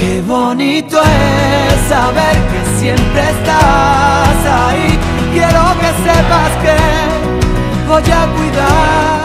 Qué bonito es saber que siempre estás ahí. Quiero que sepas que voy a cuidar